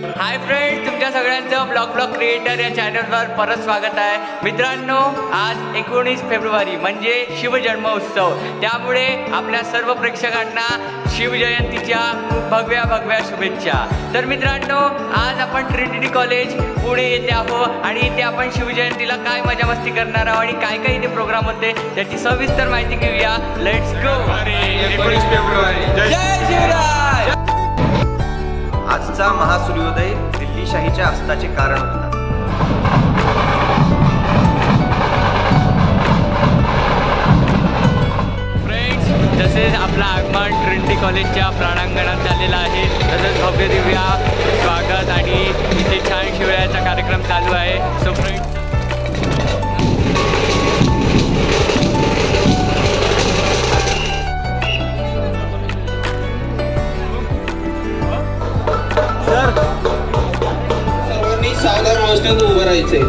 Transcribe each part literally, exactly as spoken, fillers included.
Hi friends, तुमच्या सगळ्यांचं blog blog creator या चॅनलवर परत स्वागत आहे. मित्रांनो, आज एकोणीस फेब्रुवारी म्हणजे शिवजन्मोत्सव. त्यामुळे आपल्या सर्व प्रेक्षकांना शिवजयंतीच्या खूप भगव्या भगव्या शुभेच्छा. तर मित्रांनो, आज आपण ट्रिनिटी कॉलेज पुणे येथे आहोत आणि इथे आपण शिवजयंतीला काय मजा मस्ती करणार आहोत आणि काय काय इथे प्रोग्राम होते त्याची सविस्तर माहिती घेऊया. Let's go. एकोणीस फेब्रुवारी. जय शिवराय. आजचा महासूर्योदय दिल्लीशाहीच्या अस्ताचे कारण होता. फ्रेंड्स, तसेच आपला आगमन ट्रिनिटी कॉलेजच्या प्रांगणात झालेला आहे. तसंच भव्य दिव्या स्वागत आणि इथे छान शिवरायाचा कार्यक्रम चालू आहे. सो फ्रेंड्स, सर्वांनी सावधान अवस्थेत उभं राहायचंय.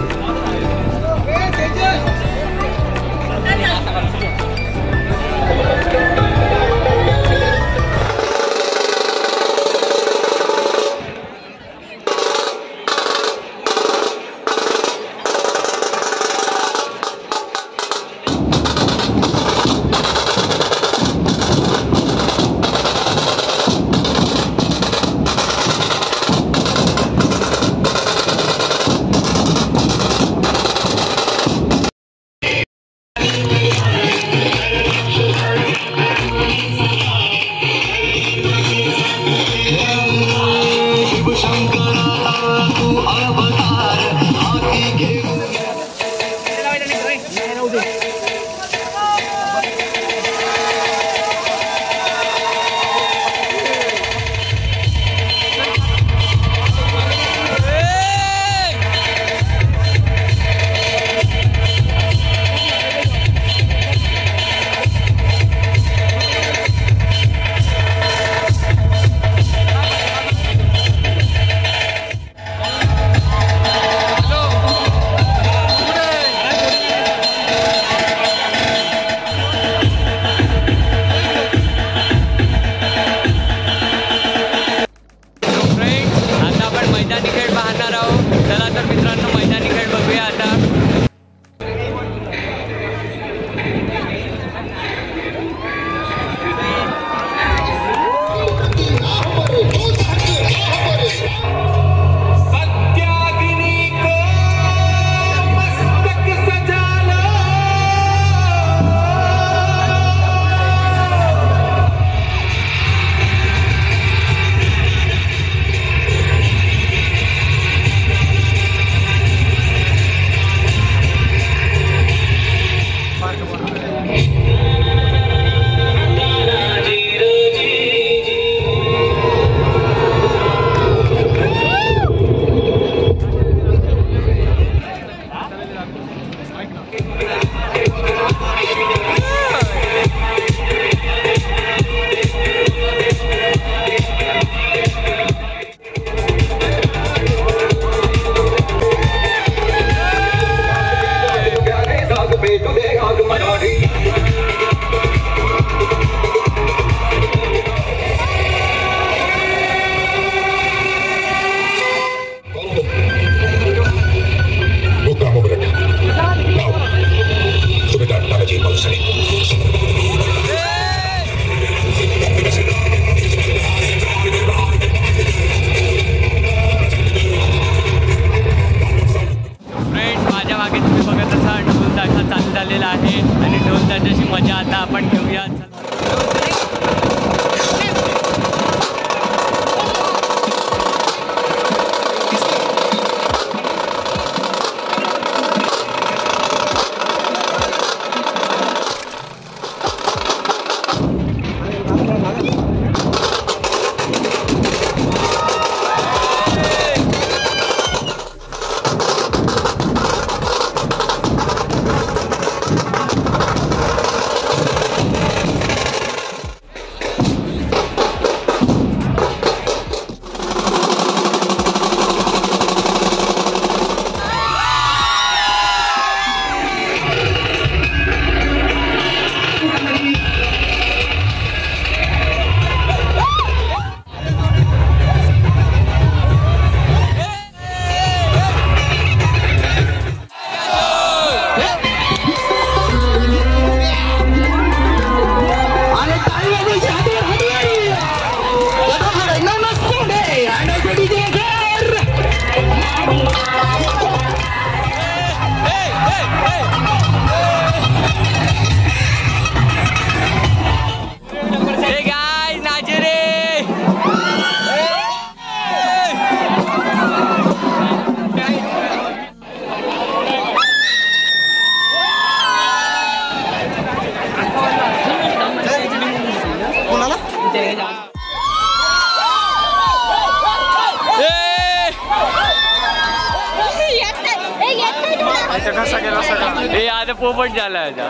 आता पोपट झाला एक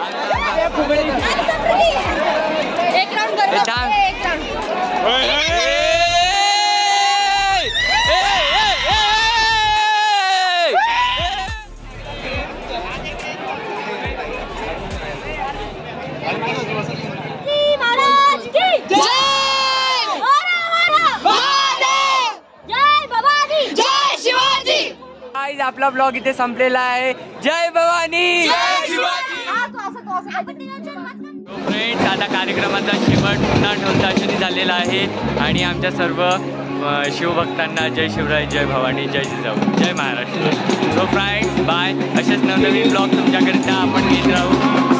राउंड आपला ब्लॉग इथे संपलेला आहे. जय भवानी. फ्रेंड्स, आता कार्यक्रमाचा शेवट पुन्हा ढोलताशाने झालेला आहे आणि आमच्या सर्व शिवभक्तांना जय शिवराय, जय भवानी, जय जिजाऊ, जय महाराष्ट्र. So friends, bye. असेच नवनवीन ब्लॉग तुमच्याकरिता आपण घेत राहू.